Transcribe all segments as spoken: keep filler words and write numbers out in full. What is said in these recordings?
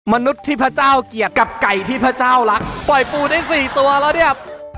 มนุษย์ที่พระเจ้าเกลียดกับไก่ที่พระเจ้ารักปล่อยปูได้สี่ตัวแล้วเนี่ย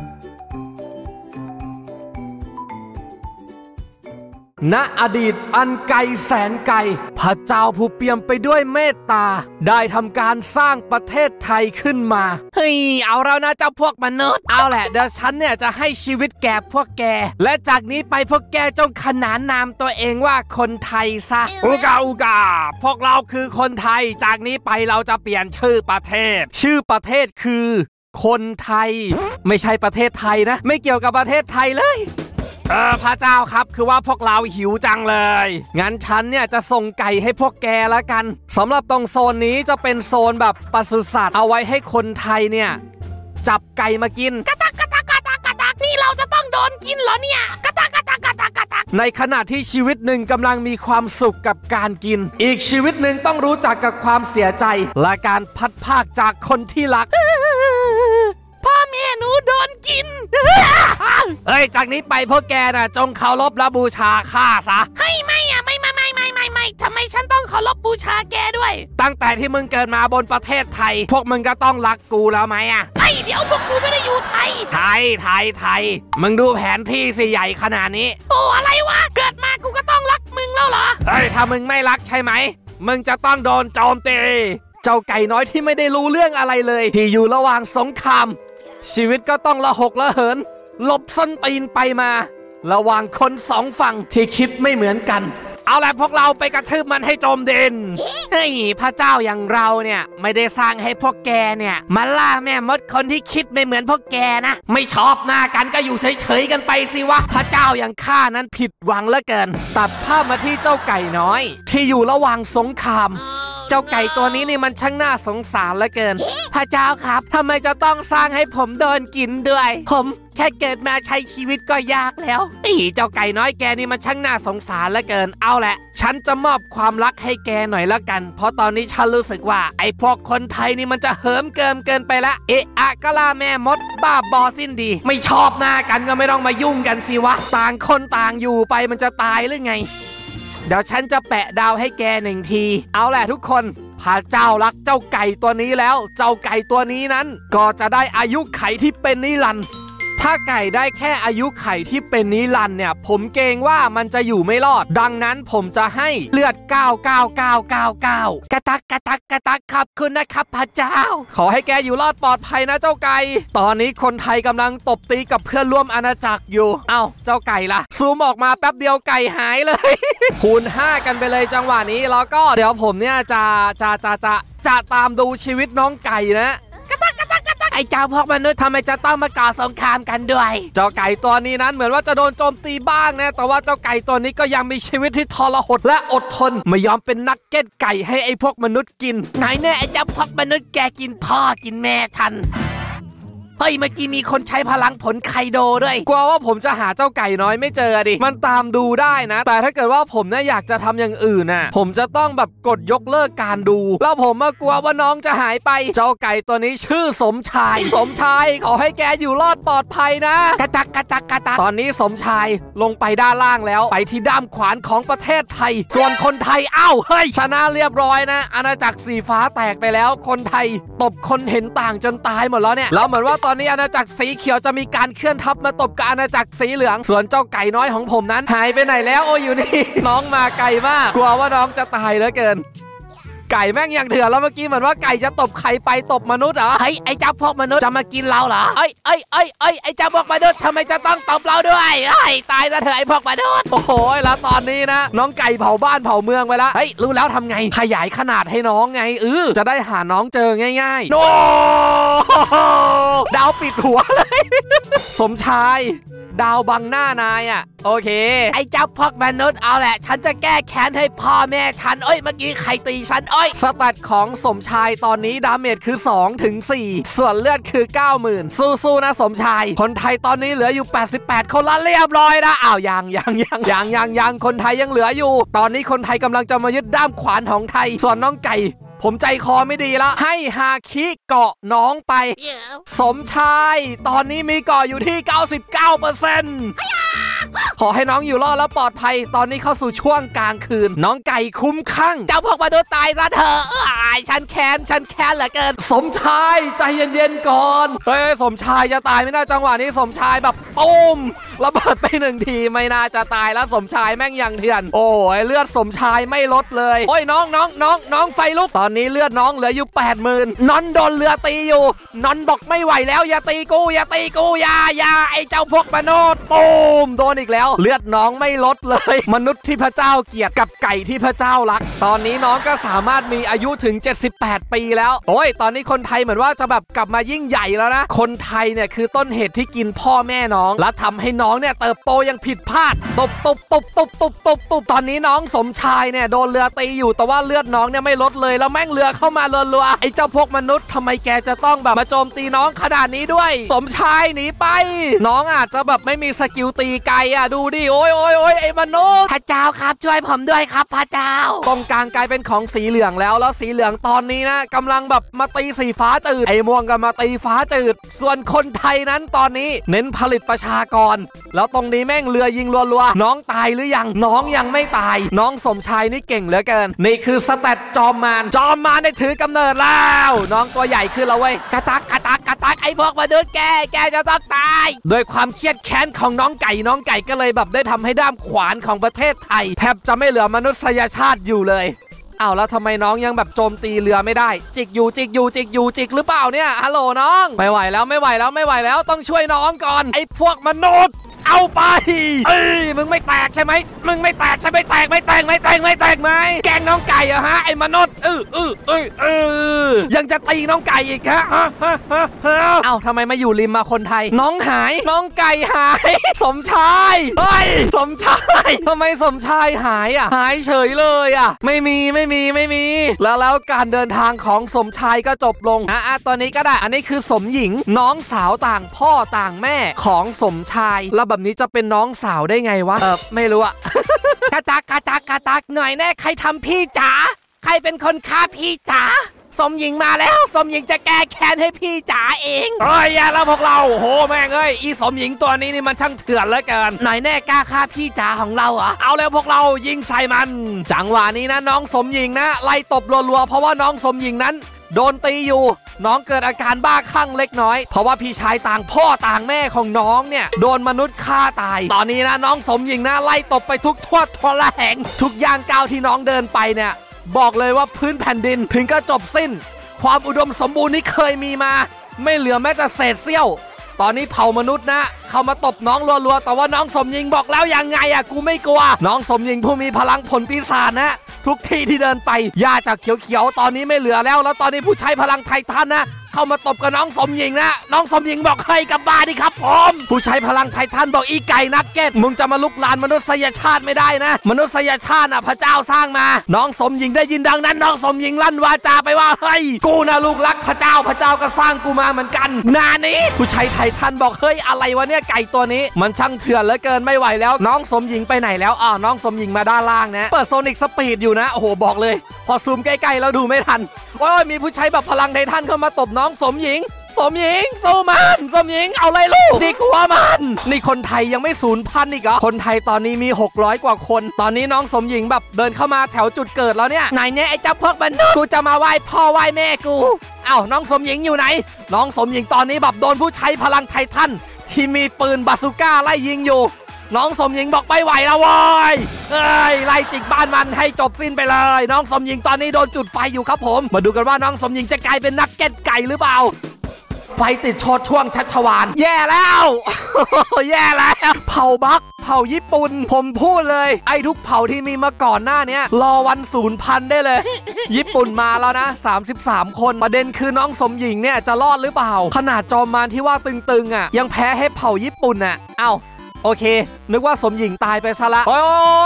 ณอดีตอันไกลแสนไกลพระเจ้าผู้เปี่ยมไปด้วยเมตตาได้ทำการสร้างประเทศไทยขึ้นมาเฮ้ยเอาแล้วนะเจ้าพวกมนุษย์เอาแหละเดี๋ยวฉันเนี่ยจะให้ชีวิตแก่พวกแกและจากนี้ไปพวกแกจงขนานนามตัวเองว่าคนไทยซะอูกาอูกาพวกเราคือคนไทยจากนี้ไปเราจะเปลี่ยนชื่อประเทศชื่อประเทศคือคนไทยไม่ใช่ประเทศไทยนะไม่เกี่ยวกับประเทศไทยเลยเออพระเจ้าครับคือว่าพวกเราหิวจังเลยงั้นฉันเนี่ยจะส่งไก่ให้พวกแกแล้วกันสำหรับตรงโซนนี้จะเป็นโซนแบบปศุสัตว์เอาไว้ให้คนไทยเนี่ยจับไก่มากินกะตักกะตักกะตักกะตักนี่เราจะต้องโดนกินเหรอเนี่ยกะตักกะตักกะตักกะตักในขณะที่ชีวิตหนึ่งกำลังมีความสุขกับการกินอีกชีวิตหนึ่งต้องรู้จักกับความเสียใจและการพัดพากจากคนที่รักพ่อแม่หนูโดนกินเฮ้ยจากนี้ไปพวกแกน่ะจงเคารพและบูชาข้าซะเฮ้ยไม่อะไม่ไม่ไม่ไม่ไม่ไม่ทำไมฉันต้องเคารพบูชาแกด้วยตั้งแต่ที่มึงเกิดมาบนประเทศไทยพวกมึงก็ต้องรักกูแล้วไหมอะเฮ้ยเดี๋ยวพวกกูไม่ได้อยู่ไทยไทยไทยไทยมึงดูแผนที่สิใหญ่ขนาดนี้โอ้อะไรวะเกิดมากูก็ต้องรักมึงแล้วเหรอเฮ้ยถ้ามึงไม่รักใช่ไหมมึงจะต้องโดนโจมตีเจ้าไก่น้อยที่ไม่ได้รู้เรื่องอะไรเลยที่อยู่ระหว่างสงครามชีวิตก็ต้องละหกละเหินหลบส้นตีนไปมาระหว่างคนสองฝั่งที่คิดไม่เหมือนกันเอาแหละพวกเราไปกระทืบมันให้จมดินเฮ้ยพระเจ้าอย่างเราเนี่ยไม่ได้สร้างให้พวกแกเนี่ยมาล่าแม่มดคนที่คิดไม่เหมือนพวกแกนะไม่ชอบหน้ากันก็อยู่เฉยๆกันไปสิวะพระเจ้าอย่างข้านั้นผิดหวังเหลือเกินตัดภาพมาที่เจ้าไก่น้อยที่อยู่ระหว่างสงครามเจ้าไก่ตัวนี้นี่มันช่างน่าสงสารเหลือเกินพระเจ้าครับทำไมจะต้องสร้างให้ผมโดนกินด้วยผมแค่เกิดมาใช้ชีวิตก็ยากแล้วอีเจ้าไก่น้อยแกนี่มันช่างน่าสงสารเหลือเกินเอาแหละฉันจะมอบความรักให้แกหน่อยละกันเพราะตอนนี้ฉันรู้สึกว่าไอ้พวกคนไทยนี่มันจะเหิมเกิมเกินไปละเอะอะก็ล่าแม่มดบ้าบอสิ้นดีไม่ชอบหน้ากันก็ไม่ต้องมายุ่งกันสิวะต่างคนต่างอยู่ไปมันจะตายหรือไงเดี๋ยวฉันจะแปะดาวให้แกหนึ่งทีเอาแหละทุกคนพระเจ้ารักเจ้าไก่ตัวนี้แล้วเจ้าไก่ตัวนี้นั้นก็จะได้อายุไขที่เป็นนิรันดร์ถ้าไก่ได้แค่อายุไขที่เป็นนิรันดร์เนี่ยผมเกรงว่ามันจะอยู่ไม่รอดดังนั้นผมจะให้เลือดเก้า เก้า เก้า เก้า เก้ากระตักกระตักกระตักขอบคุณนะครับพระเจ้าขอให้แกอยู่รอดปลอดภัยนะเจ้าไก่ตอนนี้คนไทยกำลังตบตีกับเพื่อนร่วมอาณาจักรอยู่เอ้าเจ้าไก่ล่ะซูมออกมาแป๊บเดียวไก่หายเลย คูณห้ากันไปเลยจังหวะนี้แล้วก็เดี๋ยวผมเนี่ยจะจะจะจะจะตามดูชีวิตน้องไก่นะไอ้เจ้าพวกมนุษย์ทำไมจะต้องมาก่อสงครามกันด้วยเจ้าไก่ตัวนี้นั้นเหมือนว่าจะโดนโจมตีบ้างนะแต่ว่าเจ้าไก่ตัวนี้ก็ยังมีชีวิตที่ทรหดและอดทนไม่ยอมเป็นนักเก็ตไก่ให้ไอ้พวกมนุษย์กินไหนแน่ไอ้เจ้าพวกมนุษย์แกกินพ่อกินแม่ฉันเฮ้ยเมื่อกี้มีคนใช้พลังผลไคโดด้วยกลัวว่าผมจะหาเจ้าไก่น้อยไม่เจอดิมันตามดูได้นะแต่ถ้าเกิดว่าผมเนี่ยอยากจะทำอย่างอื่นน่ะผมจะต้องแบบกดยกเลิกการดูแล้วผมมากลัวว่าน้องจะหายไปเจ้าไก่ตัวนี้ชื่อสมชายสมชายขอให้แกอยู่รอดปลอดภัยนะกระตักกระตักกระตักตอนนี้สมชายลงไปด้านล่างแล้วไปที่ด้ามขวานของประเทศไทยส่วนคนไทยอ้าวเฮ้ยชนะเรียบร้อยนะอาณาจักรสีฟ้าแตกไปแล้วคนไทยตบคนเห็นต่างจนตายหมดแล้วเนี่ยแล้วเหมือนว่าตอนนี้อาณาจักรสีเขียวจะมีการเคลื่อนทัพมาตบกับอาณาจักรสีเหลืองส่วนเจ้าไก่น้อยของผมนั้นหายไปไหนแล้วโอ้อยู่นี่ น้องมาไกลมากกลัวว่าน้องจะตายเหลือเกินไก่แม่งอย่างเถื่อนแล้วเมื่อกี้เหมือนว่าไก่จะตบใครไปตบมนุษย์เหรอเฮ้ยไอ้เจ้าพวกมนุษย์จะมากินเราเหรอเอ้ยเอ้ยเอ้ยเอ้ยไอ้เจ้าพวกมนุษย์ทำไมจะต้องตบเราด้วยเฮ้ยตายซะเถอะไอ้พวกมนุษย์โอ้โหแล้วตอนนี้นะน้องไก่เผาบ้านเผาเมืองไปแล้วเฮ้ยรู้แล้วทำไงขยายขนาดให้น้องไงเออจะได้หาน้องเจอง่ายๆโนดาวปิดหัวเลยสมชายดาวบังหน้านายอ่ะโอเคไอ้เจ้าพวกมนุษย์เอาแหละฉันจะแก้แค้นให้พ่อแม่ฉันเอ้ยเมื่อกี้ใครตีฉันเอ้ยสแตทของสมชายตอนนี้ดาเมจคือสองถึงสี่ส่วนเลือดคือ เก้าหมื่น สู้ๆนะสมชายคนไทยตอนนี้เหลืออยู่แปดสิบแปดคนละเรียบร้อยนะอ้าวยังยังยังยังยังยังคนไทยยังเหลืออยู่ตอนนี้คนไทยกำลังจะมายึดด้ามขวานของไทยส่วนน้องไก่ผมใจคอไม่ดีละให้ฮาคิเกาะน้องไป yeah. สมชายตอนนี้มีเกาะอยู่ที่ เก้าสิบเก้าเปอร์เซ็นต์ขอให้น้องอยู่รอดและปลอดภัยตอนนี้เข้าสู่ช่วงกลางคืนน้องไก่คุ้มข้างเจ้าพวกมนุษย์ตายซะเถอะฉันแค้นฉันแค้นเหลือเกินสมชายใจเย็นๆก่อนเฮ้ยสมชายจะตายไม่น่าจังหวะนี้สมชายแบบตูมระเบิดไปหนึ่งทีไม่น่าจะตายแล้วสมชายแม่งยังเถื่อนโอ้ยเลือดสมชายไม่ลดเลยโอ้ยน้องน้องน้องน้องไฟลุกตอนนี้เลือดน้องเหลืออยู่แปดหมื่นนอนโดนเรือตีอยู่นอนบอกไม่ไหวแล้วอย่าตีกูอย่าตีกูอย่าอย่าไอ้เจ้าพวกมนุษย์ตูมโดนอีกแล้วเลือดน้องไม่ลดเลยมนุษย์ที่พระเจ้าเกลียดกับไก่ที่พระเจ้ารักตอนนี้น้องก็สามารถมีอายุถึงเจ็ดสิบแปดปีแล้วโอ้ยตอนนี้คนไทยเหมือนว่าจะแบบกลับมายิ่งใหญ่แล้วนะคนไทยเนี่ยคือต้นเหตุที่กินพ่อแม่น้องและทำให้น้องเนี่ยเติบโตยังผิดพลาดตบตบตบตบตบตบตบตอนนี้น้องสมชายเนี่ยโดนเรือตีอยู่แต่ว่าเลือดน้องเนี่ยไม่ลดเลยแล้วแม่งเรือเข้ามารัวๆไอ้เจ้าพวกมนุษย์ทำไมแกจะต้องแบบมาโจมตีน้องขนาดนี้ด้วยสมชายหนีไปน้องอาจจะแบบไม่มีสกิลตีไกลอ่ะดูดิโอ้ยโอ้ยโอ้ยไอ้มนุษย์พระเจ้าครับช่วยผมด้วยครับพระเจ้าตรงกลางกลายเป็นของสีเหลืองแล้วแล้วสีเหลืองตอนนี้นะกำลังแบบมาตีสีฟ้าจืดไอ้ม่วงก็มาตีฟ้าจืดส่วนคนไทยนั้นตอนนี้เน้นผลิตประชากรแล้วตรงนี้แม่งเรือยิงรัวๆน้องตายหรือยังน้องยังไม่ตายน้องสมชายนี่เก่งเหลือเกินนี่คือสแตทจอมมารจอมมารได้ถือกำเนิดแล้วน้องตัวใหญ่ขึ้นแล้วเว้ยกระตักกระตักกระตักไอ้พวกมนุษย์แกแกจะต้องตายโดยความเครียดแค้นของน้องไก่น้องไก่ก็เลยแบบได้ทำให้ด้ามขวานของประเทศไทยแทบจะไม่เหลือมนุษยชาติอยู่เลยอ้าวแล้วทำไมน้องยังแบบโจมตีเรือไม่ได้จิกอยู่จิกอยู่จิกอยู่จิกหรือเปล่าเนี่ยฮัลโหลน้องไม่ไหวแล้วไม่ไหวแล้วไม่ไหวแล้วต้องช่วยน้องก่อนไอ้พวกมนุษย์เอาไปเอ้ยมึงไม่แตกใช่ไหมมึงไม่แตกใช่ไหมแตกไม่แตกไม่แตกไม่แตกไหมแกงน้องไก่อะฮะไอ้มนุษย์เออเออเออเออยังจะตีน้องไก่อีกฮะเอ้าทำไมมาอยู่ริมมาคนไทยน้องหายน้องไก่หายสมชายเฮ้ยสมชายทำไมสมชายหายอ่ะหายเฉยเลยอ่ะไม่มีไม่มีไม่มีแล้วแล้วการเดินทางของสมชายก็จบลงอ่ะอ่ะตอนนี้ก็ได้อันนี้คือสมหญิงน้องสาวต่างพ่อต่างแม่ของสมชายแล้วแบบนี้จะเป็นน้องสาวได้ไงวะเออไม่รู้อะกระตักกระตักกระตักหน่อยแน่ใครทำพี่จ๋าใครเป็นคนฆ่าพี่จ๋าสมหญิงมาแล้วสมหญิงจะแก้แค้นให้พี่จ๋าเองเฮ้ยอย่าแล้วพวกเราโหแม่งเอ้ยอีสมหญิงตัวนี้นี่มันช่างเถื่อนเหลือเกินหน่อยแน่กล้าฆ่าพี่จ๋าของเราเหรอเอาแล้วพวกเรายิงใส่มันจังหวะนี้นะน้องสมหญิงนะไล่ตบรัวๆเพราะว่าน้องสมหญิงนั้นโดนตีอยู่น้องเกิดอาการบ้าคลั่งเล็กน้อยเพราะว่าพี่ชายต่างพ่อต่างแม่ของน้องเนี่ยโดนมนุษย์ฆ่าตายตอนนี้นะน้องสมหญิงนะไล่ตบไปทุกทั่วทรแหงทุกย่างก้าวที่น้องเดินไปเนี่ยบอกเลยว่าพื้นแผ่นดินถึงก็จบสิ้นความอุดมสมบูรณ์ที่เคยมีมาไม่เหลือแม้แต่เศษเสี้ยวตอนนี้เผ่ามนุษย์นะเข้ามาตบน้องรัวๆแต่ว่าน้องสมหญิงบอกแล้วยังไงอ่ะกูไม่กลัวน้องสมหญิงผู้มีพลังผลปีศาจนะทุกที่ที่เดินไปหญ้าจากเขียวๆตอนนี้ไม่เหลือแล้วแล้วตอนนี้ผู้ใช้พลังไททันนะเข้ามาตบกับน้องสมหญิงนะน้องสมหญิงบอกให้กลับบ้านดิครับผมผู้ใช้พลังไททันบอกอีไก่นักเก็ตมึงจะมาลุกลานมนุษยชาติไม่ได้นะมนุษยชาติอ่ะพระเจ้าสร้างมาน้องสมหญิงได้ยินดังนั้นน้องสมหญิงลั่นวาจาไปว่าเฮ้ยกูนะลูกรักพระเจ้าพระเจ้าก็สร้างกูมาเหมือนกันนานี้ผู้ใช้ไททันบอกเฮ้ยอะไรวะเนี่ยไก่ตัวนี้มันช่างเถื่อนเหลือเกินไม่ไหวแล้วน้องสมหญิงไปไหนแล้วอ้าวน้องสมหญิงมาด้านล่างนะเปิดโซนิกสปีดอยู่นะโอ้โหบอกเลยพอซูมใกล้ๆแล้วดูไม่ทันว่ามีผู้ใช้แบบพลังไททันเข้ามาตบน้องสมหญิงสมหญิงสู้มันสมหญิงเอาเลยลูกจิกหัวมันนี่คนไทยยังไม่สูญพันธุ์อีกเหรอคนไทยตอนนี้มีหกร้อยกว่าคนตอนนี้น้องสมหญิงแบบเดินเข้ามาแถวจุดเกิดแล้วเนี่ยไหนเนี่ยไอ้เจ้าพวกมนุษย์กูจะมาไหว้พ่อไหว้แม่กูเอ้าน้องสมหญิงอยู่ไหนน้องสมหญิงตอนนี้แบบโดนผู้ใช้พลังไททันที่มีปืนบาซูก้าไล่ยิงอยู่น้องสมหญิงบอกไม่ไหวแล้ววอยเอ้ยไล่จิกบ้านมันให้จบสิ้นไปเลยน้องสมหญิงตอนนี้โดนจุดไฟอยู่ครับผมมาดูกันว่าน้องสมหญิงจะกลายเป็นนักเก็ตไก่หรือเปล่าไฟติดโชดช่วงชัชวาลแย่แล้ว แย่แล้วเผ่าบักเผ่าญี่ปุ่นผมพูดเลยไอ้ทุกเผ่าที่มีมาก่อนหน้านี้รอวันศูนย์พันได้เลย ญี่ปุ่นมาแล้วนะสามสิบสามคนประเด็นคือน้องสมหญิงเนี่ยจะรอดหรือเปล่าขนาดจอมมารที่ว่าตึงๆอ่ะยังแพ้ให้เผ่าญี่ปุ่นอ่ะเอ้าโอเคนึกว่าสมหญิงตายไปซะละโอ้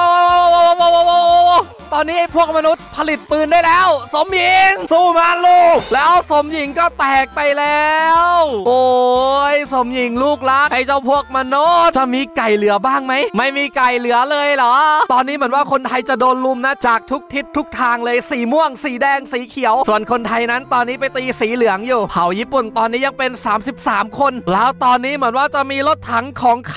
ตอนนี้พวกมนุษย์ผลิตปืนได้แล้วสมหญิงสู้มาลูกแล้วสมหญิงก็แตกไปแล้วโอ้ยสมหญิงลูกรักไอ้เจ้าพวกมนุษย์จะมีไก่เหลือบ้างไหมไม่มีไก่เหลือเลยเหรอตอนนี้เหมือนว่าคนไทยจะโดนลุมนะจากทุกทิศทุกทางเลยสีม่วงสีแดงสีเขียวส่วนคนไทยนั้นตอนนี้ไปตีสีเหลืองอยู่เผ่าญี่ปุ่นตอนนี้ยังเป็นสามสิบสามคนแล้วตอนนี้เหมือนว่าจะมีรถถังของใครก็ไม่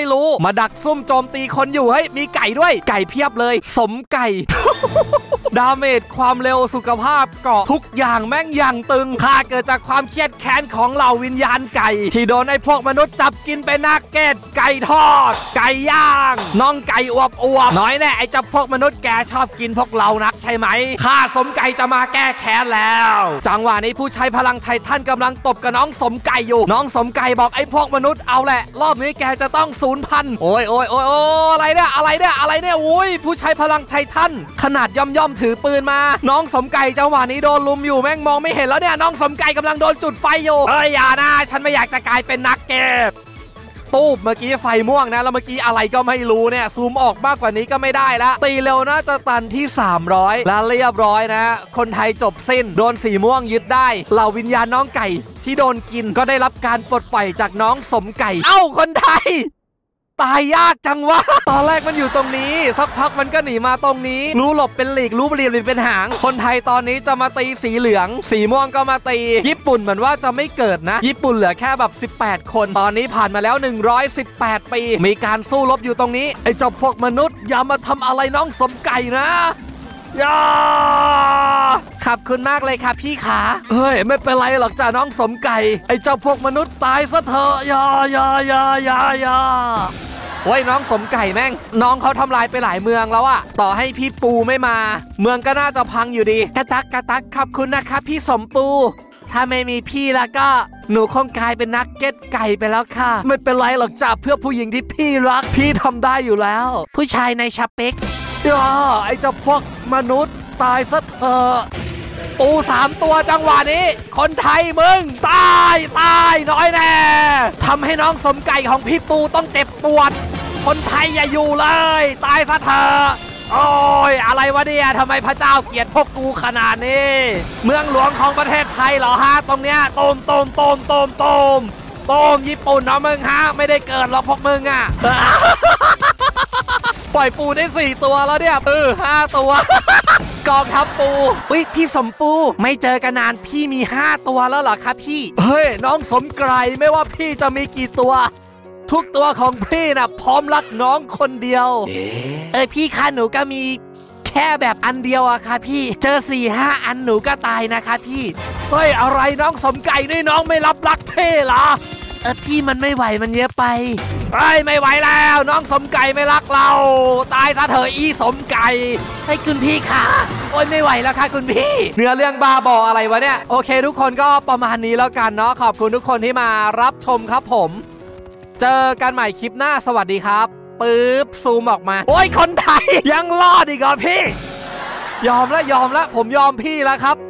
รู้มาดักซุ่มโจมตีคนอยู่เฮ้ยมีไก่ด้วยไก่เพียบเลยสมไก่ ดาเมจความเร็วสุขภาพเกาะทุกอย่างแม่งอย่างตึงค่าเกิดจากความเครียดแค้นของเหล่าวิญญาณไก่ที่โดนไอ้พวกมนุษย์จับกินไปนักเก็ตไก่ทอดไก่ย่างน้องไก่อวบอวบน้อยแน่ไอ้จับพวกมนุษย์แกชอบกินพวกเรานักใช่ไหมข้าสมไก่จะมาแก้แค้นแล้วจังหวะนี้ผู้ใช้พลังไททันกำลังตบกับน้องสมไก่อยู่น้องสมไก่บอกไอ้พวกมนุษย์เอาแหละรอบนี้แกจะต้องสูญพันธุ์โอ้ยโอ้ยโอ้ยโอ้อะไรเนี่ยอะไรเนี่ยอะไรเนี่ยโอ้ยผู้ใช้พลังไททันขนาดย่อมย่อมถือปืนมาน้องสมไก่จังหวะนี้โดนลุมอยู่แม่งมองไม่เห็นแล้วเนี่ยน้องสมไก่กำลังโดนจุดไฟอยู่เฮ้ยอย่านะฉันไม่อยากจะกลายเป็นนักเก็บตูบเมื่อกี้ไฟม่วงนะแล้วเมื่อกี้อะไรก็ไม่รู้เนี่ยซูมออกมากกว่านี้ก็ไม่ได้แล้วตีเร็วน่าจะตันที่สามร้อยแล้วเรียบร้อยนะคนไทยจบสิ้นโดนสีม่วงยึดได้เหล่าวิญญาณน้องไก่ที่โดนกินก็ได้รับการปลดปล่อยจากน้องสมไก่เอ้าคนไทยตายยากจังวะตอนแรกมันอยู่ตรงนี้สักพักมันก็หนีมาตรงนี้รู้หลบเป็นหลีกรู้เรียบเป็นหางคนไทยตอนนี้จะมาตีสีเหลืองสีม่วงก็มาตีญี่ปุ่นเหมือนว่าจะไม่เกิดนะญี่ปุ่นเหลือแค่แบบสิบแปดคนตอนนี้ผ่านมาแล้วหนึ่งร้อยสิบแปดปีมีการสู้รบอยู่ตรงนี้ไอ้เจ้าพวกมนุษย์อย่ามาทำอะไรน้องสมไก่นะย่าขอบคุณมากเลยค่ะพี่ขาเฮ้ยไม่เป็นไรหรอกจ้าน้องสมไก่ไอ้เจ้าพวกมนุษย์ตายซะเถอะย่าย่าย่าย่าย่าโอ้ยน้องสมไก่แม่งน้องเขาทำลายไปหลายเมืองแล้วอะต่อให้พี่ปูไม่มาเมืองก็น่าจะพังอยู่ดีกระตักกระตักขอบคุณนะครับพี่สมปูถ้าไม่มีพี่แล้วก็หนูคงกลายเป็นนักเก็ตไก่ไปแล้วค่ะไม่เป็นไรหรอกจ้าเพื่อผู้หญิงที่พี่รักพี่ทำได้อยู่แล้วผู้ชายในชาเป็กย่าไอ้เจ้าพวกมนุษย์ตายซะเถอะปูสามตัวจังหวะนี้คนไทยมึงตายตายน้อยแน่ทำให้น้องสมไก่ของพี่ปูต้องเจ็บปวดคนไทยอย่าอยู่เลยตายซะเถอะโอ้ยอะไรวะเนี่ยทำไมพระเจ้าเกลียดพวกกูขนาดนี้เมืองหลวงของประเทศไทยเหรอฮะตรงเนี้ยโตมโตมโตมโตมโตมโตมญี่ปุ่นเนาะมึงฮะไม่ได้เกิดหรอกพวกมึงอ่ะ ปล่อยปูได้สี่ตัวแล้วเนี่ยเออห้าตัวกองทัพปูอุ้ยพี่สมปูไม่เจอกันนานพี่มีห้าตัวแล้วเหรอครับพี่เฮ้ยน้องสมไก่ไม่ว่าพี่จะมีกี่ตัวทุกตัวของพี่นะพร้อมรักน้องคนเดียวเออเออพี่คะหนูก็มีแค่แบบอันเดียวอะค่ะพี่เจอสี่ห้าอันหนูก็ตายนะคะพี่เฮ้ยอะไรน้องสมไก่นี่น้องไม่รับรักพี่เหรอเออพี่มันไม่ไหวมันเยอะไปเฮ้ยไม่ไหวแล้วน้องสมไก่ไม่รักเราตายซะเถอะอีสมไก่ให้คุณพี่ค่ะโอ้ยไม่ไหวแล้วค่ะคุณพี่เนื้อเรื่องบ้าบออะไรวะเนี่ยโอเคทุกคนก็ประมาณนี้แล้วกันเนาะขอบคุณทุกคนที่มารับชมครับผมเจอกันใหม่คลิปหน้าสวัสดีครับปึ๊บซูมออกมาโอ้ยคนไทยยังรอดอีกเหรอพี่ยอมแล้วยอมแล้วผมยอมพี่แล้วครับ